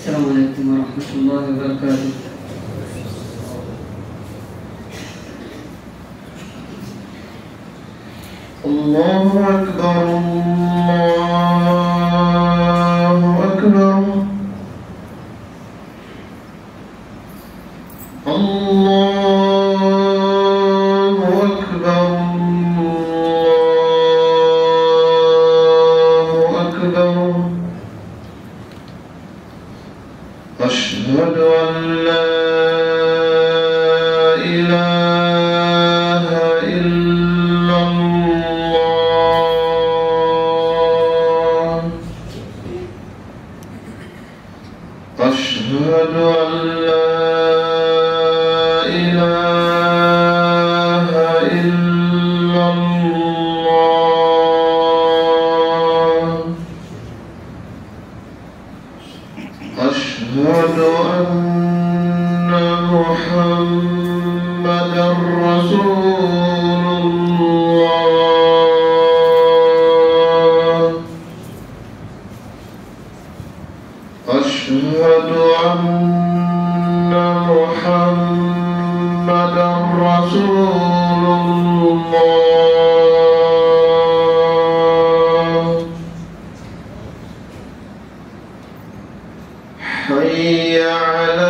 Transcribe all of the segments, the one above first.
السلام عليكم ورحمة الله وبركاته. الله أكبر الله أكبر الله أكبر الله أكبر أشهد أن لا إله إلا الله أشهد أن لا إله إلا الله أشهد أن محمدًا رسول الله أشهد أن محمدًا رسول الله حي على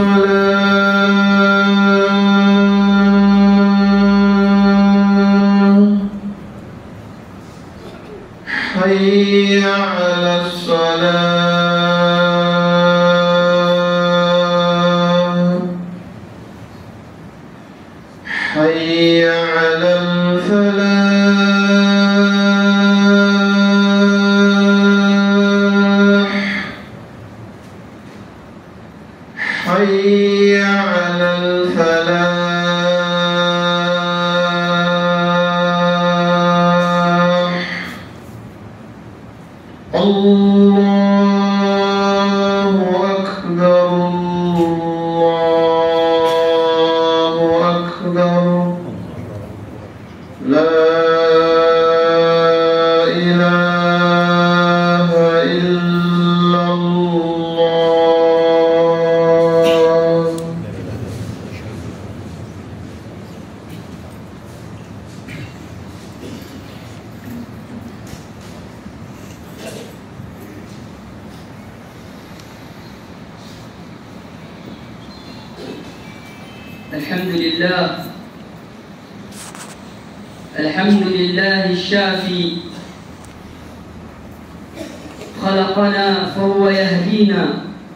الصلاة حي على الصلاة حي على الفلاح حي على الفلاح الله أكبر الله أكبر لا إله إلا الله الحمد لله الشافي خلقنا فهو يهدينا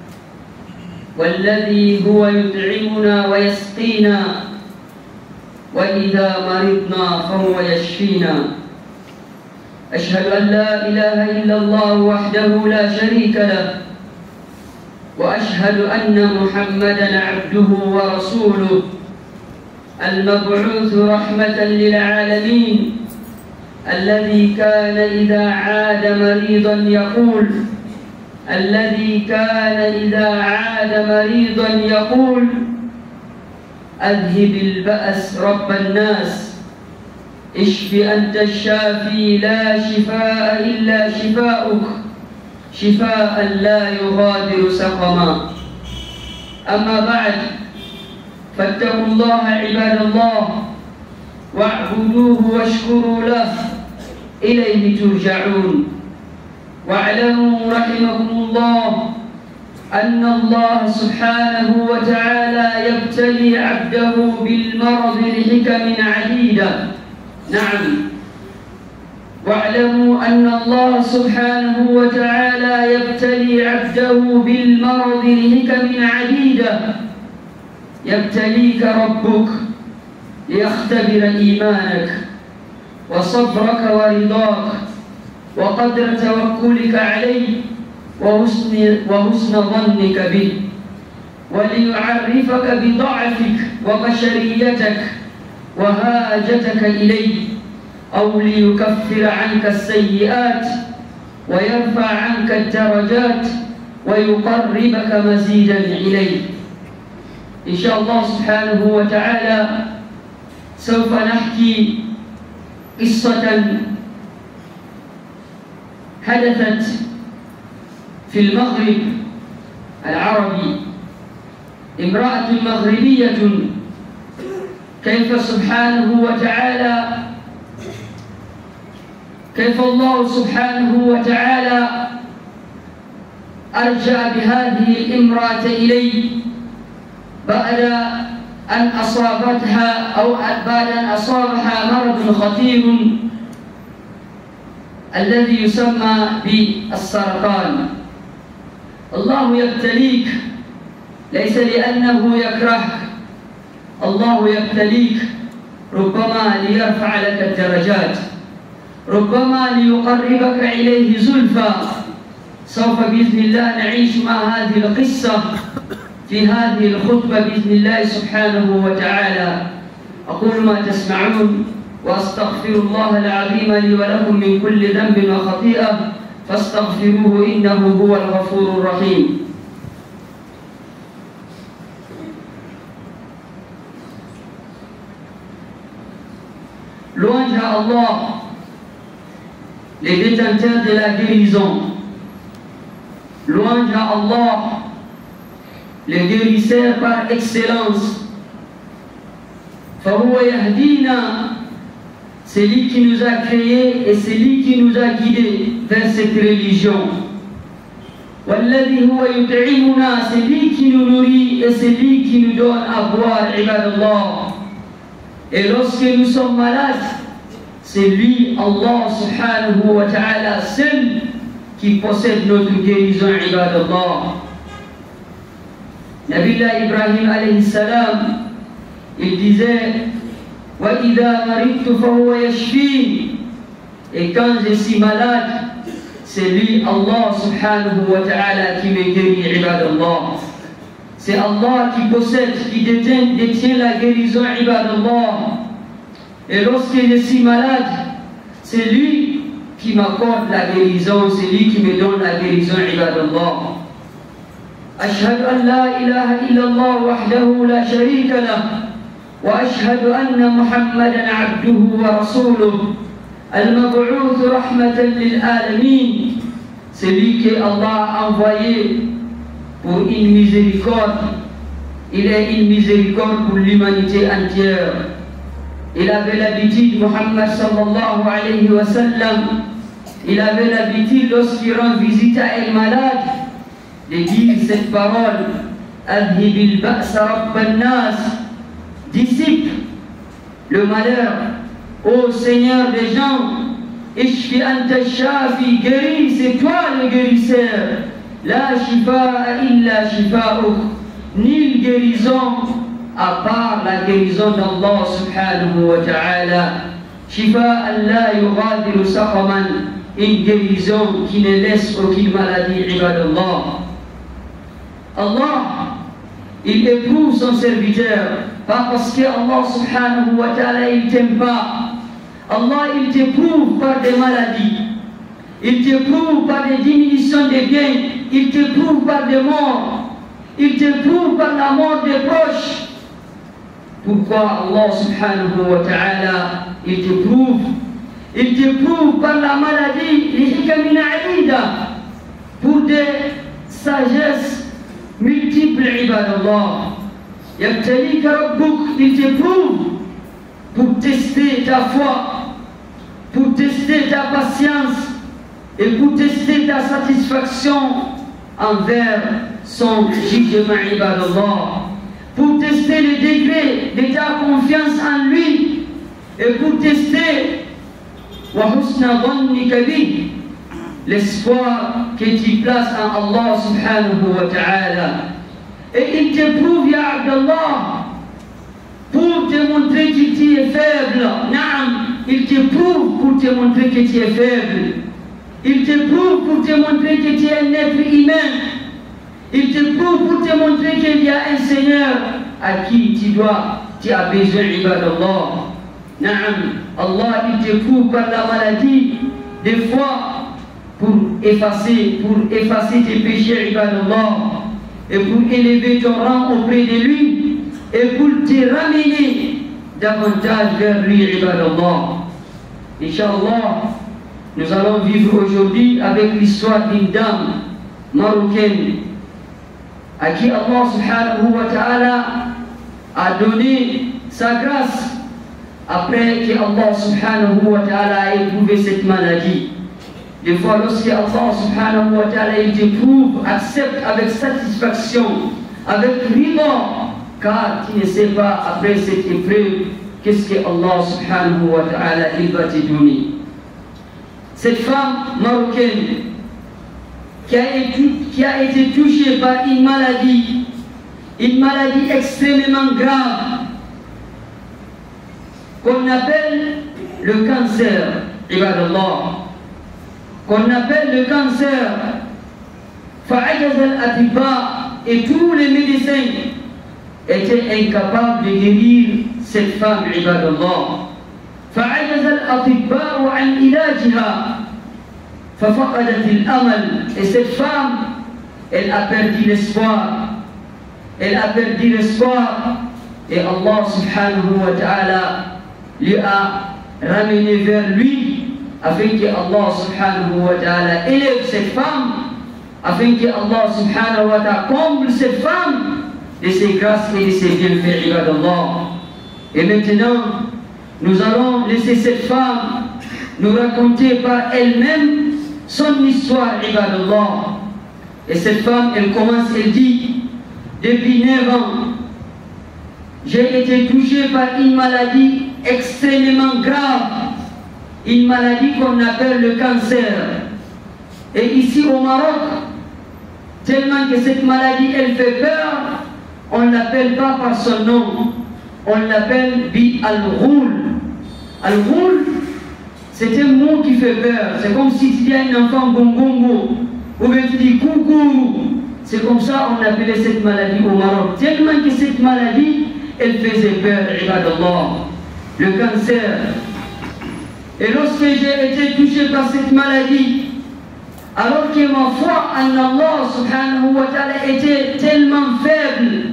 والذي هو يطعمنا ويسقينا وإذا مرضنا فهو يشفينا أشهد أن لا إله إلا الله وحده لا شريك له وأشهد أن محمدًا عبده ورسوله المبعوث رحمة للعالمين الذي كان إذا عاد مريضا يقول أذهب البأس رب الناس اشف أنت الشافي لا شفاء إلا شفاؤك شفاء لا يغادر سقما أما بعد فاتقوا الله عباد الله واعبدوه واشكروا له إليه ترجعون واعلموا رحمكم الله أن الله سبحانه وتعالى يبتلي عبده بالمرض لحكم عديدة واعلموا أن الله سبحانه وتعالى يبتلي عبده بالمرض لحكم عديدة يبتليك ربك ليختبر إيمانك وصبرك ورضاك وقدر توكلك عليه وحسن ظنك به وليعرفك بضعفك وبشريتك وهاجتك إليه أو ليكفر عنك السيئات ويرفع عنك الدرجات ويقربك مزيدا إليه إن شاء الله سبحانه وتعالى سوف نحكي قصة حدثت في المغرب العربي امرأة مغربية كيف سبحانه وتعالى كيف الله سبحانه وتعالى أرجع بهذه الامرأة إليه بعد أن أصابتها أو بعد أن أصابها مرض خطير الذي يسمى بالسرطان. الله يبتليك ليس لأنه يكرهك، الله يبتليك ربما ليرفع لك الدرجات، ربما ليقربك إليه زلفى. سوف بإذن الله نعيش مع هذه القصة في هذه الخطبة بإذن الله سبحانه وتعالى. أقول ما تسمعون وأستغفر الله العظيم لي ولكم من كل ذنب وخطيئة فاستغفروه إنه هو الغفور الرحيم. Louange à Allah, les détenteurs de la guérison. Louange à Allah, le guérisseur par excellence. فهو يهدينا, c'est lui qui nous a créés et c'est lui qui nous a guidés vers cette religion. والذي هو يطعمنا, c'est lui qui nous nourrit et c'est lui qui nous donne à boire, ibadallah. Et lorsque nous sommes malades, c'est lui, Allah subhanahu wa ta'ala, seul qui possède notre guérison, ibadallah. Nabiullah Ibrahim alayhi salam, il disait وَإِذَا مَرِضْتُ فَهُوَ يَشْفِينِ. Et quand je suis malade, c'est lui, Allah subhanahu wa ta'ala, qui me guérit, ibadallah. C'est Allah qui possède, qui détient la guérison, ibadallah. Et lorsque je suis malade, c'est lui qui m'accorde la guérison, c'est lui qui me donne la guérison, ibadallah. أشهد أن لا إله إلا الله وحده لا شريك له وأشهد أن محمدا عبده ورسوله المبعوث رحمة للعالمين. C'est lui que Allah a envoyé pour une miséricorde. Il est une miséricorde pour l'humanité entière. Il avait l'habitude, Muhammad sallallahu alayhi wa sallam, il avait l'habitude lorsqu'il rend visite à un malade de dire cette parole: Adhibil ba'sa rabban nas, dissipe le malheur, ô Seigneur des gens, Ishfi anta shafi, guéris, c'est toi le guérisseur. La shifa'a illa shifa'uk, nulle guérison à part la guérison d'Allah subhanahu wa ta'ala. Shifa'an la yughadiru saqaman, une guérison qui ne laisse aucune maladie, ibadallah. Allah, il éprouve son serviteur, pas parce que Allah subhanahu wa ta'ala il t'aime pas. Allah il t'éprouve par des maladies, il t'éprouve par des diminutions de biens, il t'éprouve par des morts, il t'éprouve par la mort des proches. Pourquoi Allah subhanahu wa ta'ala il t'éprouve? Il t'éprouve par la maladie, pour des sagesses multiples, ibadallah. Yabtalika rabbuk, il t'éprouve pour tester ta foi, pour tester ta patience et pour tester ta satisfaction envers son jugement, ibadallah. Pour tester le degré de ta confiance en lui et pour tester l'espoir que tu places en Allah subhanahu wa ta'ala. Et il t'éprouve, ya Abdallah, pour te montrer que tu es faible. Naam, il t'éprouve pour te montrer que tu es faible. Il t'éprouve pour te montrer que tu es un être humain. Il t'éprouve pour te montrer qu'il y a un Seigneur à qui tu as besoin, ibadallah. Naam, Allah il t'éprouve par la maladie, des fois pour effacer tes péchés, ibadallah, et pour élever ton rang auprès de lui, et pour te ramener davantage vers lui, ibadallah. Inch'Allah, nous allons vivre aujourd'hui avec l'histoire d'une dame marocaine à qui Allah subhanahu wa ta'ala a donné sa grâce après que Allah subhanahu wa ta'ala a éprouvé cette maladie. Des fois, lorsque Allah subhanahu wa ta'ala t'éprouve, accepte avec satisfaction, avec rigueur, car tu ne sais pas après cette épreuve qu'est-ce que Allah subhanahu wa ta'ala il va te donner. Cette femme marocaine qui a été touchée par une maladie extrêmement grave qu'on appelle le cancer, ibadallah, qu'on appelle le cancer, fa'ajaz al-atibba, et tous les médecins étaient incapables de guérir cette femme, ibadallah. فعجز الأطباء عن علاجها ففقدت الأمل. Et cette femme, elle a perdu l'espoir. Elle a perdu l'espoir. Et Allah subhanahu wa ta'ala lui a ramené vers lui afin que Allah subhanahu wa ta'ala élève cette femme, afin que Allah subhanahu wa ta'ala comble cette femme de ses grâces et de ses bienfaits, ibadallah. Et maintenant, nous allons laisser cette femme nous raconter par elle-même son histoire, ibadallah. Et cette femme, elle commence, elle dit, depuis 9 ans, j'ai été touchée par une maladie extrêmement grave, une maladie qu'on appelle le cancer. Et ici au Maroc, tellement que cette maladie, elle fait peur, on ne l'appelle pas par son nom, on l'appelle bi al-Ghul. Al-Ghul, c'est un mot qui fait peur. C'est comme si tu dis à un enfant gongongo, ou bien tu dis coucou. C'est comme ça on appelait cette maladie au Maroc. Tellement que cette maladie, elle faisait peur, ibadallah. Le cancer. Et lorsque j'ai été touché par cette maladie, alors que ma foi en Allah subhanahu wa ta'ala était tellement faible,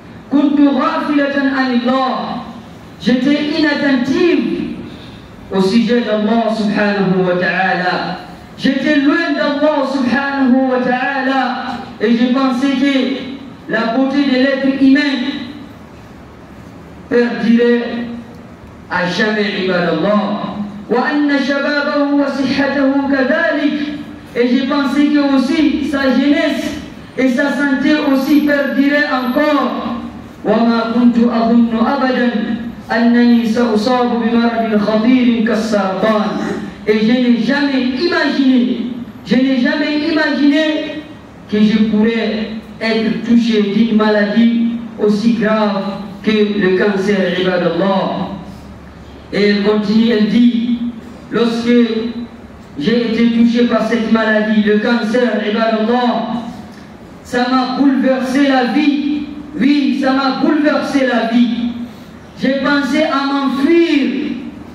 j'étais inattentive au sujet d'Allah subhanahu wa ta'ala. J'étais loin d'Allah subhanahu wa ta'ala et je pensais que la beauté de l'être humain perdirait à jamais, ibadallah. Wa anna shababahu wa sihhatahu kadhalik. Et je pensais que aussi sa jeunesse et sa santé aussi perdiraient encore. وما كنت أظن أبدا أنني سأصاب بمرض خطير كالسرطان. Et je n'ai jamais imaginé que je pourrais être touché d'une maladie aussi grave que le cancer, ibadallah. Et elle continue, elle dit, lorsque j'ai été touché par cette maladie, le cancer, ibadallah, ça m'a bouleversé la vie. Oui, ça m'a bouleversé la vie. J'ai pensé à m'enfuir.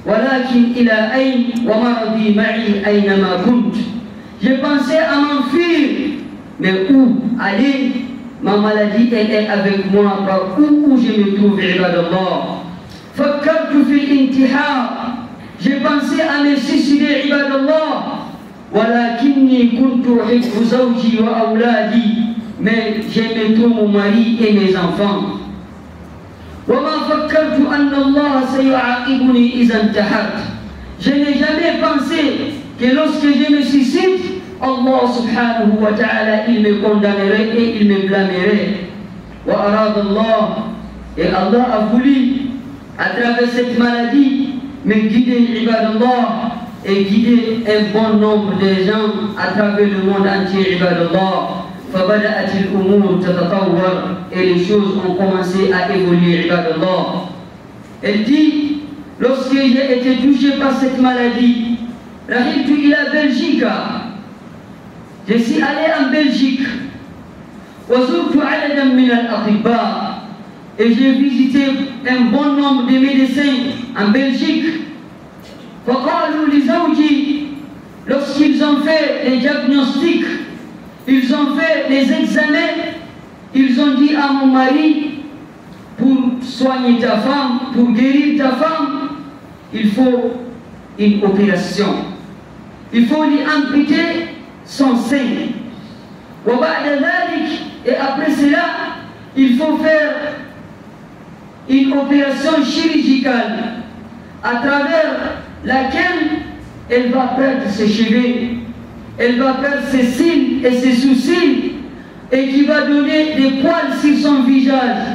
J'ai pensé à m'enfuir. Mais où aller? Ma maladie, elle est avec moi. Par où je me trouve, ibadallah. فكرت في الانتحار. J'ai pensé à me suicider, ibadallah. ولكني كنت أحب زوجي وأولادي. Mais j'aimais trop mon mari et mes enfants. وما فكرت أن الله سيعاقبني إذا انتحرت. Je n'ai jamais pensé que lorsque je me suicide, Allah subhanahu wa ta'ala, il me condamnerait et il me blâmerait. وأراد الله, et Allah a voulu, à travers cette maladie, me guider, ibadallah, et guider un bon nombre de gens à travers le monde entier, ibadallah. فبدأت الأمور تتطور et les choses ont commencé à évoluer, ibadallah. Elle dit, lorsque j'ai été touché par cette maladie, رحلت إلى بلجيكا. Je suis allé en Belgique. وزرت عددا من الأطباء. Et j'ai visité un bon nombre de médecins en Belgique. فقالوا لزوجي, lorsqu'ils ont fait les diagnostics, ils ont fait les examens, ils ont dit à mon mari, pour soigner ta femme, pour guérir ta femme, il faut une opération. Il faut lui amputer son sein. وبعد ذلك Et après cela, il faut faire une opération chirurgicale à travers laquelle elle va perdre ses cheveux, elle va perdre ses cils et ses sous-cils, et qui va donner des poils sur son visage.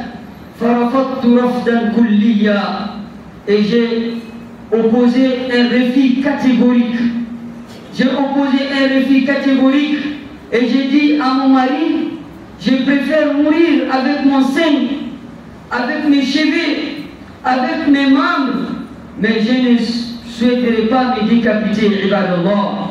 Et j'ai opposé un refus catégorique. J'ai opposé un refus catégorique et j'ai dit à mon mari, je préfère mourir avec mon sein, avec mes cheveux, avec mes membres, mais je ne souhaiterais pas me décapiter, ibadallah.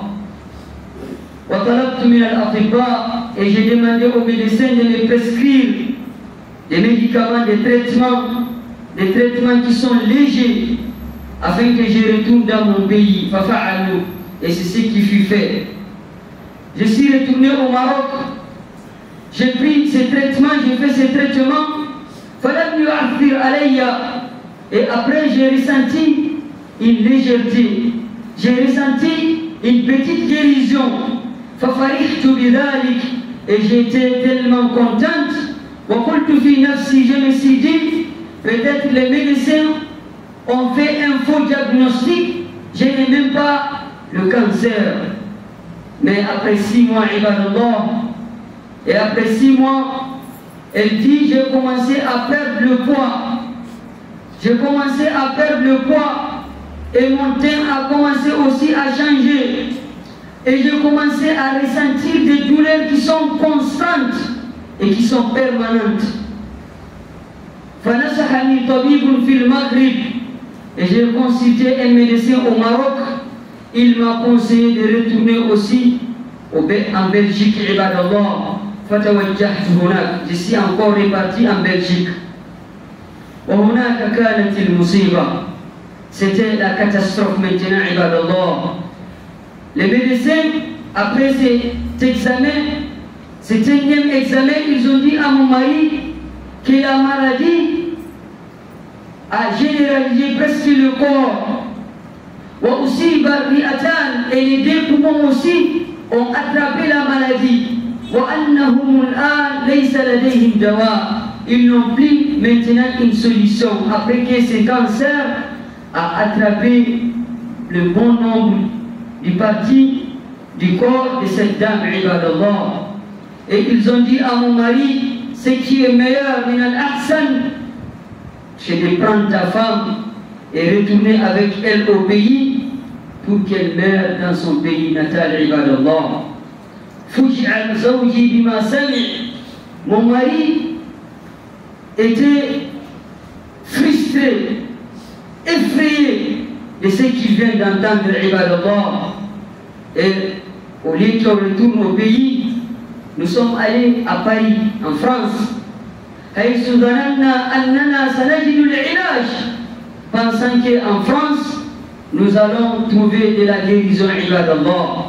Et j'ai demandé aux médecins de me prescrire des médicaments, des traitements qui sont légers, afin que je retourne dans mon pays. Et c'est ce qui fut fait. Je suis retourné au Maroc, j'ai pris ces traitements, j'ai fait ces traitements. Et après j'ai ressenti une légèreté, j'ai ressenti une petite guérison. Et j'étais tellement contente. Je me suis dit, peut-être les médecins ont fait un faux diagnostic, je n'ai même pas le cancer. Mais après 6 mois, ibadallah, et après 6 mois, elle dit, j'ai commencé à perdre le poids. J'ai commencé à perdre le poids et mon teint a commencé aussi à changer. Et j'ai commencé à ressentir des douleurs qui sont constantes et qui sont permanentes. Et j'ai consulté un médecin au Maroc. Il m'a conseillé de retourner aussi en Belgique. Je suis encore reparti en Belgique. C'était la catastrophe maintenant, ibadallah. Les médecins, après cet examen, ce 9e examen, ils ont dit à mon mari que la maladie a généralisé presque le corps. Et les 2 poumons aussi ont attrapé la maladie. Ils n'ont plus maintenant une solution. Après que ce cancer a attrapé le bon nombre du parti du corps de cette dame, ibadallah. Et ils ont dit à mon mari, ce qui est meilleur, min al-ahsan, c'est de prendre ta femme et retourner avec elle au pays pour qu'elle meure dans son pays natal, ibadallah. Fuj'al zawji bima sami'. Mon mari était frustré, effrayé de ce qu'il vient d'entendre, ibadallah. Et au lieu qu'on retourne au pays, nous sommes allés à Paris, en France, pensant qu'en France, nous allons trouver de la guérison, ibadallah.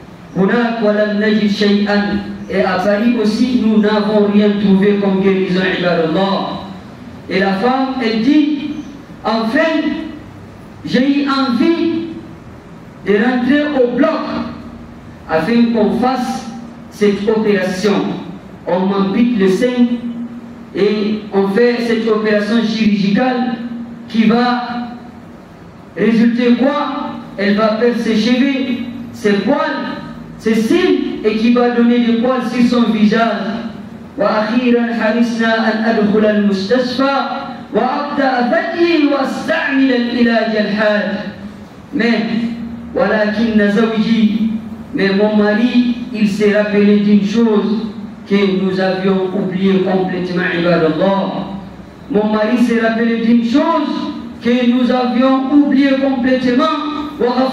Et à Paris aussi, nous n'avons rien trouvé comme guérison, ibadallah. Et la femme, elle dit, enfin, j'ai eu envie de rentrer au bloc afin qu'on fasse cette opération. On m'ampute le sein et on fait cette opération chirurgicale qui va résulter quoi? Elle va perdre ses cheveux, ses poils, ses cils, et qui va donner des poils sur son visage. وأخيرا حرصنا أن أدخل المستشفى وأبدأ بدي وأستعمل العلاج الحاد. Mais mon mari, il s'est rappelé d'une chose que nous avions oublié complètement, ibadallah. Mon mari s'est rappelé d'une chose que nous avions oublié complètement,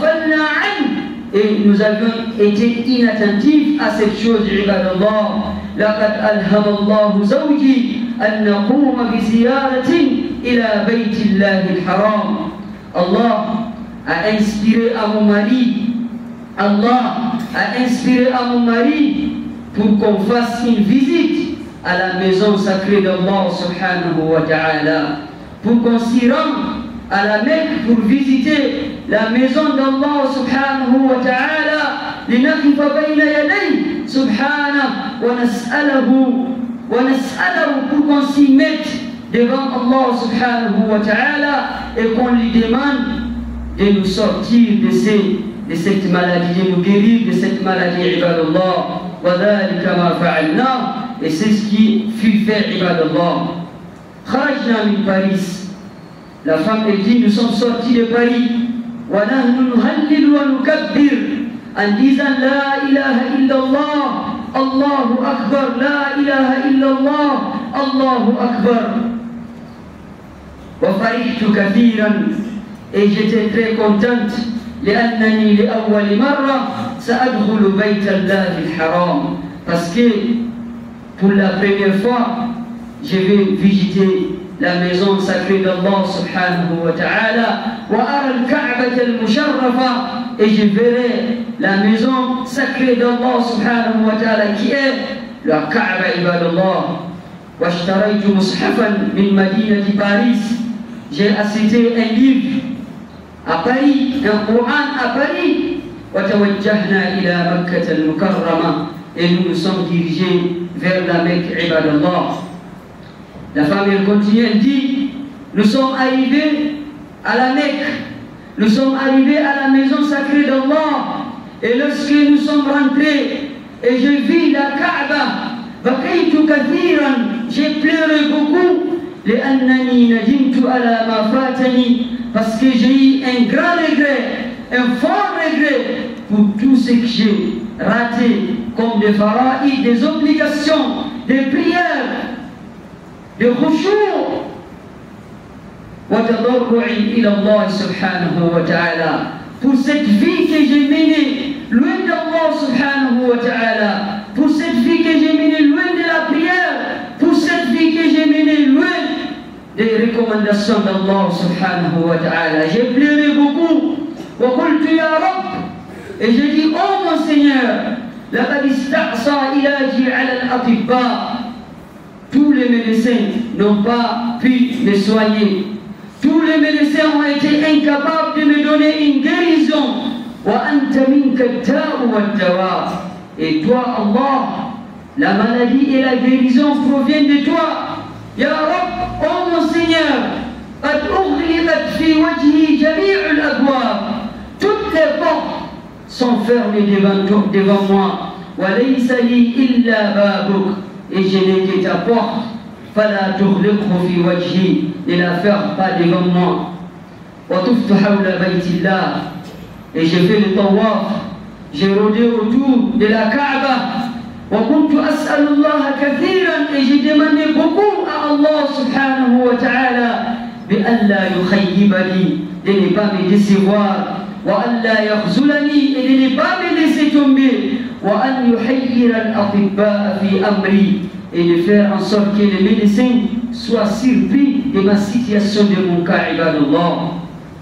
et nous avions été inattentifs à cette chose, ibadallah. لقد ألهم الله زوجي أن نقوم بزيارة إلى بيت الله الحرام. Allah a inspiré à mon mari, Allah a inspiré à mon mari pour qu'on fasse une visite à la maison sacrée d'Allah subhanahu wa ta'ala, pour qu'on s'y rende à la Mecque pour visiter la maison d'Allah subhanahu wa ta'ala, لنقف بين يديه سبحانه ونسأله pour qu'on s'y mette devant Allah subhanahu wa ta'ala et qu'on lui demande de nous sortir de cette maladie, de nous guérir de cette maladie, ibadallah. Et c'est ce qui fut fait, ibadallah. Kharajna min Paris. La femme, elle dit, nous sommes sortis de Paris. Wa nahnu nuhallil wa nukabbir. En disant la ilaha illallah, Allahu Akbar, la ilaha illallah, Allahu Akbar. Wa farihtu kathiran. Et j'étais très contente. لأنني لأول مرة سأدخل بيت الله الحرام. Parce que pour la première fois, je vais visiter la maison sacrée d'Allah subhanahu wa ta'ala. وأرى الكعبة المشرفة. Et je verrai la maison sacrée d'Allah subhanahu wa ta'ala qui est la Kaaba ibadallah. واشتريت مصحفا من مدينة باريس. J'ai acheté un livre à Paris, un Coran à Paris. وتوجهنا إلى مكة المكرمة. Et nous nous sommes dirigés vers la Mecque, ibadallah. La femme, elle continue, elle dit, nous sommes arrivés à la Mecque, nous sommes arrivés à la maison sacrée d'Allah. Et lorsque nous sommes rentrés, et je vis la Kaaba, بكيت كثيرا, j'ai pleuré beaucoup. لأنني ندمت على ما فاتني, parce que j'ai eu un grand regret, un fort regret pour tout ce que j'ai raté comme des faraïs, des obligations, des prières, des khushu' wa tadarru'i ila Allah subhanahu wa ta'ala. Pour cette vie que j'ai menée loin d'Allah subhanahu wa ta'ala, pour cette vie que j'ai menée loin de la prière, pour cette vie que j'ai menée loin des recommandations d'Allah subhanahu wa ta'ala. J'ai pleuré beaucoup. وقلت يا رب, et j'ai dit, oh mon Seigneur, لقد استعصى علاجي على الأطباء. Tous les médecins n'ont pas pu me soigner. Tous les médecins ont été incapables de me donner une guérison. وأنت منك الداء والدواء. Et toi, Allah, la maladie et la guérison proviennent de toi. Ya Rabb, oh mon Seigneur, قد أغلقت في وجهي جميع الأبواب. Toutes les portes sont fermées devant moi. وَلَيْسَ لِي إِلَّا بَابُكَ. Et je n'ai que ta porte. فَلَا تُغْلِقْهُ فِي وَجْهِي. Ne la ferme pas devant moi. وَطُفْتُ حَوْلَ بَيْتِ اللَّهِ. Et j'ai fait le tawaf. J'ai rôdé autour de la Kaaba. وَكُنْتُ أَسْأَلُ اللَّهَ كَثِيرًا. Et j'ai demandé beaucoup à Allah subhanahu wa ta'ala بأن لا يخيبني, de ne pas me décevoir, وأن لا يخذلني, et de ne pas me laisser tomber, وأن يحير الأطباء في أمري, et de faire en sorte que les médecins soient surpris de ma situation, de mon cas, ibadallah.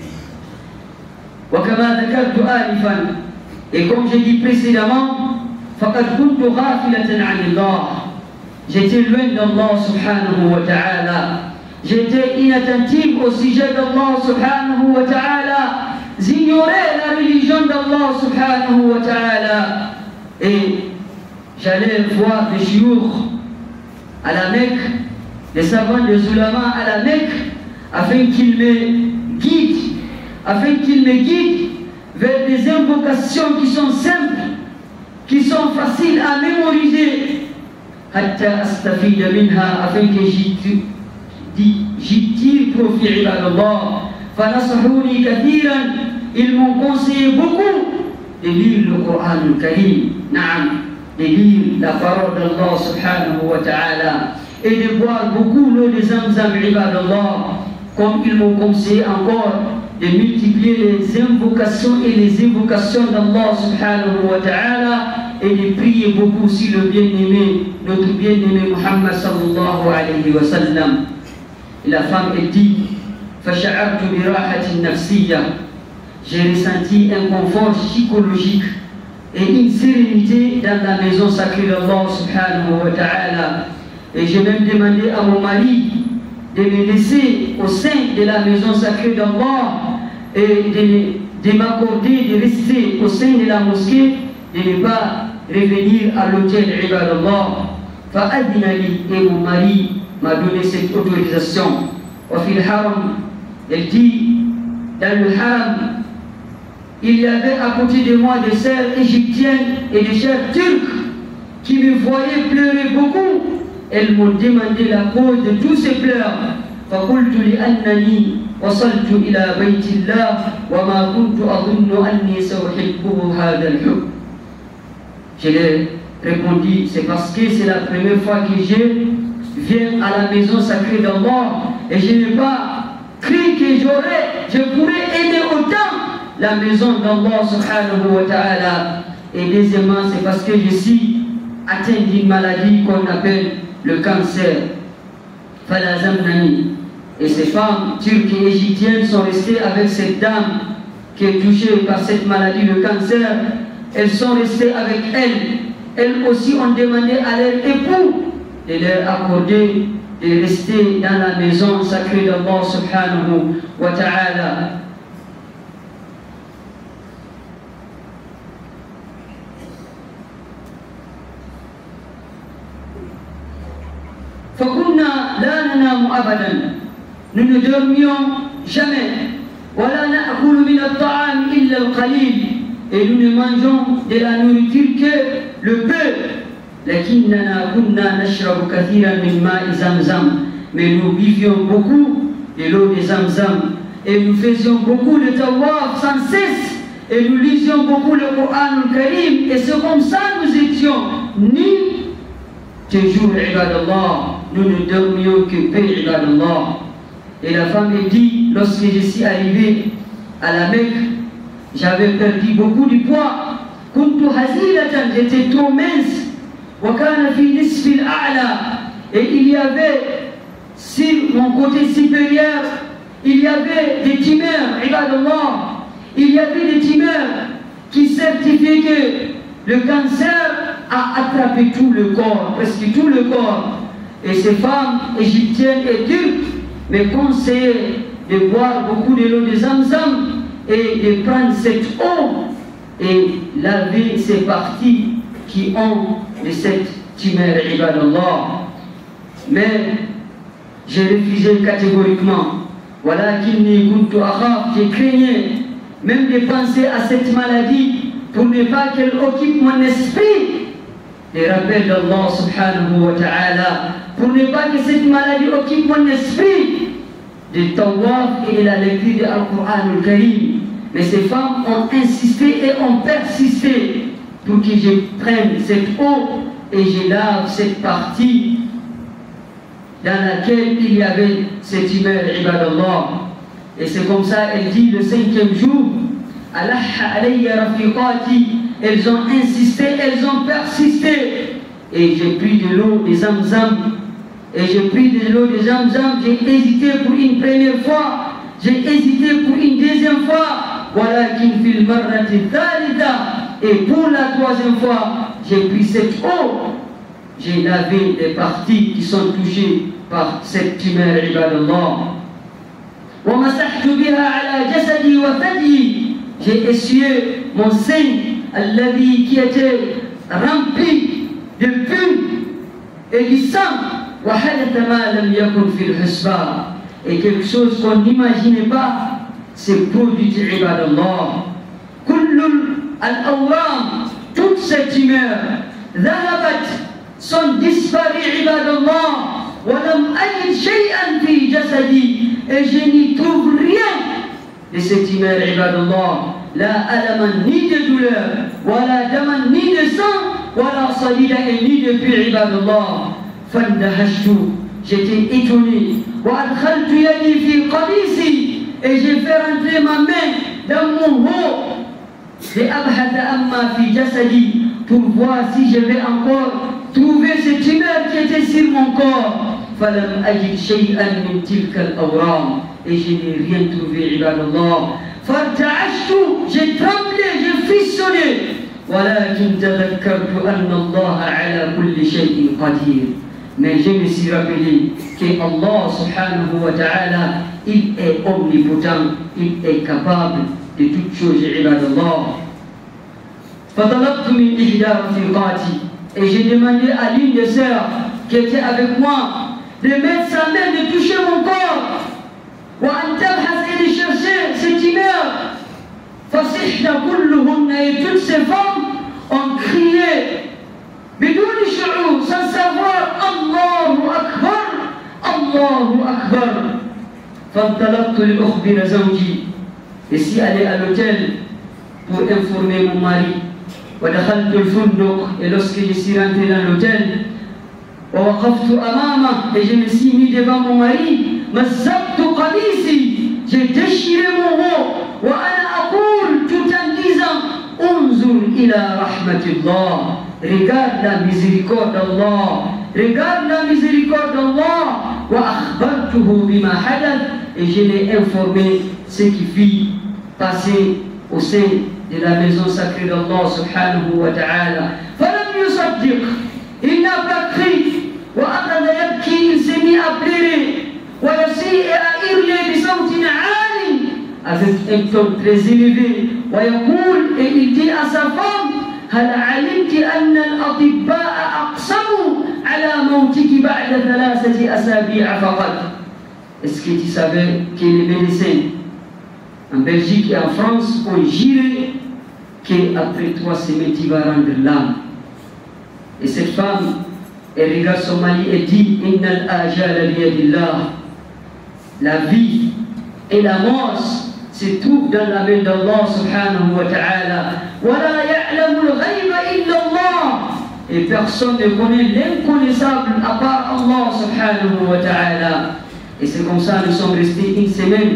وكما ذكرت آنفا, et comme j'ai dit précédemment, فقد كنت غافلة عن الله. J'étais loin d'Allah subhanahu wa ta'ala. J'étais inattentif au sujet d'Allah subhanahu wa ta'ala. J'ignorais la religion d'Allah subhanahu wa ta'ala. Et j'allais voir les chiours à la Mecque, les savants des ulama à la Mecque, afin qu'ils me guident vers des invocations qui sont simples, qui sont faciles à mémoriser. Hatta astafida minha, afin que j'y tire profit, ibadallah. Fanasahuni kathiran, ils m'ont conseillé beaucoup de lire le Coran al-Karim, de lire la parole d'Allah subhanahu wa ta'ala, et de boire beaucoup l'eau de Zamzam, ibadallah. Comme ils m'ont conseillé encore de multiplier les invocations et les évocations d'Allah subhanahu wa ta'ala, et de prier beaucoup sur le bien-aimé, notre bien-aimé Muhammad sallallahu alayhi wa sallam. Et la femme, elle dit, فَشَعَرْتُ بِرَاحَةٍ نَفْسِيَّةٍ. J'ai ressenti un confort psychologique et une sérénité dans la maison sacrée d'Allah subhanahu wa ta'ala. Et j'ai même demandé à mon mari de me laisser au sein de la maison sacrée d'Allah et de m'accorder de rester au sein de la mosquée, de ne pas revenir à l'hôtel ibadallah. فأذن لي et mon mari m'a donné cette autorisation. وفي الحرم elle dit dans le haram il y avait à côté de moi des sœurs égyptiennes et des sœurs turques qui me voyaient pleurer beaucoup. Elles m'ont demandé la cause de tous ces pleurs. فقلت لأنني وصلت إلى بيت الله وما كنت أظن أني سأحبه هذا الحب. Je leur ai répondu, c'est parce que c'est la première fois que je viens à la maison sacrée d'Allah et je n'ai pas cru que je pourrais aimer autant la maison d'Allah subhanahu wa ta'ala. Et deuxièmement, c'est parce que je suis atteint d'une maladie qu'on appelle le cancer. Falazamnani. Et ces femmes turques et égyptiennes sont restées avec cette dame qui est touchée par cette maladie, le cancer. Elles sont restées avec elle. Elles aussi ont demandé à leur époux de leur accorder de rester dans la maison sacrée d'Allah subhanahu wa ta'ala. فكنا لا ننام أبدا. Nous ne dormions jamais. ولا نأكل من الطعام إلا القليل. Et nous ne mangeons de la nourriture que le peu. لكننا كنا نشرب كثيرا من ماء زمزم. Mais nous buvions beaucoup de l'eau de Zamzam. Et nous faisions beaucoup de tawaf sans cesse. Et nous lisions beaucoup le Coran al-Karim. Et c'est comme ça nous étions ni toujours ibadallah. Nous ne dormions que peu ibadallah. Et la femme dit, lorsque je suis arrivé à la Mecque, j'avais perdu beaucoup de poids. Kuntu hazilatan, j'étais trop mince. Wa kana fi nisfi al-a'la. Et il y avait sur mon côté supérieur, il y avait des tumeurs, ibadallah. Il y avait des tumeurs qui certifiaient que le cancer a attrapé tout le corps, presque tout le corps. Et ces femmes égyptiennes et turques me conseillaient de boire beaucoup de l'eau de Zamzam et de prendre cette eau et laver ces parties qui ont de cette tumeur, ibadallah. Mais j'ai refusé catégoriquement. Voilà qu'il n'y kuntu akhaf, j'ai craigné même de penser à cette maladie pour ne pas qu'elle occupe mon esprit. Les rappels d'Allah subhanahu wa ta'ala, pour ne pas que cette maladie occupe mon esprit, de tawaf et de la lecture de Al-Qur'an al-Karim. Mais ces femmes ont insisté et ont persisté pour que je prenne cette eau et je lave cette partie dans laquelle il y avait cette humeur, ibadallah. Et c'est comme ça, elle dit le 5e jour, Allah alayya rafiqati. Elles ont insisté, elles ont persisté. Et j'ai pris de l'eau de Zamzam. Et j'ai pris de l'eau de Zamzam. J'ai hésité pour une première fois. J'ai hésité pour une deuxième fois. Walakin fil marrati thalitha. Et pour la troisième fois, j'ai pris cette eau. J'ai lavé les parties qui sont touchées par cette tumeur, ibadallah. Wa masahtu biha ala jasadi wa thadi. J'ai essuyé mon sein qui était rempli de plumes et du sang. Et quelque chose qu'on n'imaginait pas s'est produit, ibadallah. Toutes ces tumeurs sont disparues, ibadallah. Et je n'y trouve rien de cette tumeur, ibadallah. La alaman, ni de douleur, wala daman, ni de sang, wala salida, et ni de puits, ibadallah. Fandahashtu, j'étais étonné. Wa adkhaltu yadi fi qamisi, et j'ai fait rentrer ma main dans mon haut. De abhatha amma fi jasadi, pour voir si je vais encore trouver cette tumeur qui était sur mon corps. Falam ajid shay'an min tilka al-awram, et je n'ai rien trouvé, ibadallah. J'ai tremblé, j'ai frissonné. Mais je me suis rappelé que Allah subhanahu wa ta'ala, il est omnipotent, il est capable de toutes choses, ibadallah. Et j'ai demandé à l'une des sœurs qui était avec moi de mettre sa main, de toucher mon corps. Et de chercher cette humeur. Et toutes ces femmes ont crié, sans savoir, Allahu Akbar, Allahu Akbar. Et si aller à l'hôtel pour informer mon mari, et lorsque je suis rentré dans l'hôtel, et je me suis mis devant mon mari, j'ai déchiré mon haut, tout en disant, Unzur ila rahmatillah, regarde la miséricorde d'Allah, regarde la miséricorde d'Allah, et je l'ai informé ce qui fit passer au sein de la maison sacrée d'Allah subhanahu wa ta'ala. Il n'a pas crié, il s'est mis à pleurer et à hurler avec un ton très élevé. Et il dit à sa femme, هل علمت أن الأطباء أقسموا على موتك بعد 3 أسابيع فقط? Est-ce que tu savais que les médecins en Belgique et en France ont juré qu'après 3 semaines tu vas rendre l'âme? Et cette femme, elle regarde son mari et dit, Innal ajala biyadillah. La vie et la mort se trouvent dans la main d'Allah subhanahu wa ta'ala. Wala ya'lamu al-ghayba illa Allah. Et personne ne connaît l'inconnaissable à part Allah subhanahu wa ta'ala. Et c'est comme ça nous sommes restés une semaine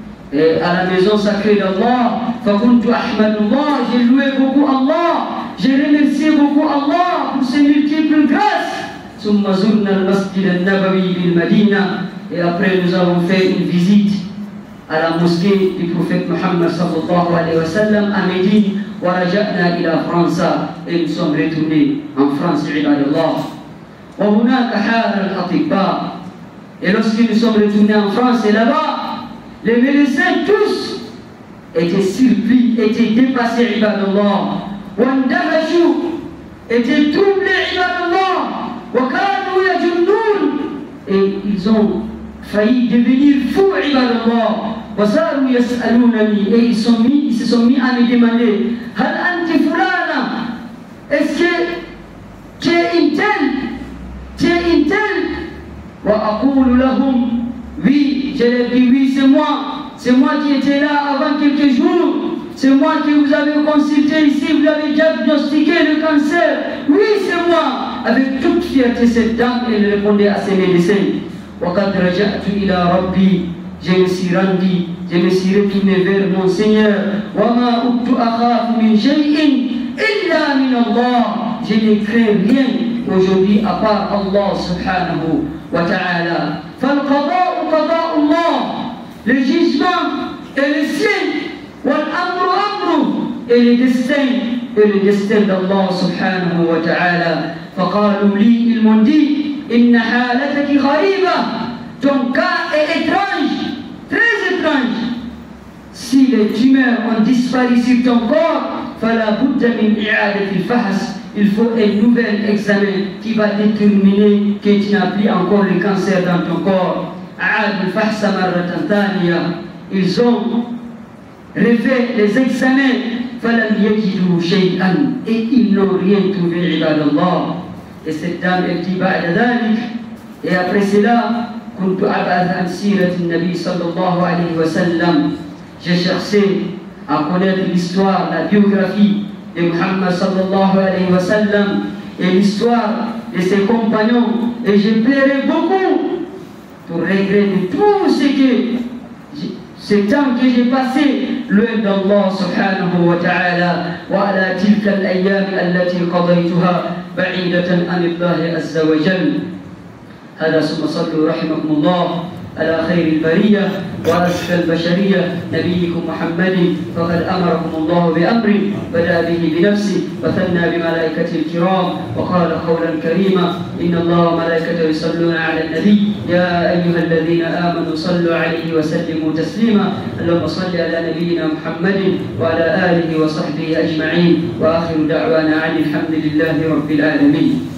à la maison sacrée d'Allah. Fakuntu ahmadullah, j'ai loué beaucoup Allah, j'ai remercié beaucoup Allah pour ses multiples grâces. Summa zurna al-masjid al-nabawi bil-Madina. Et après nous avons fait une visite à la mosquée du prophète Muhammad sallallahu alayhi wa sallam à Médine. Wa raja'na ila France. Et nous sommes retournés en France, ibadallah. Wa hunaka hara al-atibba. Et lorsque nous sommes retournés en France et là-bas, les médecins tous étaient surpris, étaient dépassés, ibadallah. Wandahashu, étaient troublés, ibadallah. Wakanu yajunnun. Et ils ont failli devenir fous, ibadallah. Wasaru yas'alunani. Et ils se sont mis à me demander, Hal anti fulana? Est-ce que tu es une telle? Tu es une telle? وأقول لهم oui, je leur dis oui, c'est moi qui étais là avant quelques jours, c'est moi qui vous avez consulté ici, vous avez diagnostiqué le cancer, oui c'est moi. Avec toute fierté cette dame elle répondait à ses médecins. وقد رجعت إلى ربي, je me suis rendu, je me suis retourné vers mon Seigneur. وما كنت أخاف من شيء إلا من الله, je ne crains rien aujourd'hui à part Allah subhanahu wa ta'ala. فالقضاء قضاء الله, le jugement est le sien, والأمر أمره, et le destin d'Allah subhanahu wa ta'ala. فقالوا لي, ils m'ont dit, إن حالتك غريبة, ton cas est étrange, très étrange. Si les tumeurs ont disparu sur ton corps, فلا بد من إعادة الفحص, il faut un nouvel examen qui va déterminer que tu n'as plus encore le cancer dans ton corps. Ils ont refait les examens et ils n'ont rien trouvé, ibadallah. Et cette dame elle dit, et après cela, j'ai cherché à connaître l'histoire, la biographie de Muhammad sallallahu alayhi wa sallam et l'histoire de ses compagnons, et j'ai pleuré beaucoup pour regretter tout ce temps que j'ai passé loin d'Allah subhanahu wa ta'ala. Wa ala tilka al-ayyam allati qadaytuha ba'idatan an Allah azza wa jalla. هذا ثم صلوا رحمكم الله على خير البرية وأزكى البشرية نبيكم محمد، فقد أمركم الله بأمر بدأ به بنفسه وثنى بملائكته الكرام وقال قولا كريما: إن الله وملائكته يصلون على النبي يا أيها الذين آمنوا صلوا عليه وسلموا تسليما. اللهم صل على نبينا محمد وعلى آله وصحبه أجمعين، وآخر دعوانا عن الحمد لله رب العالمين.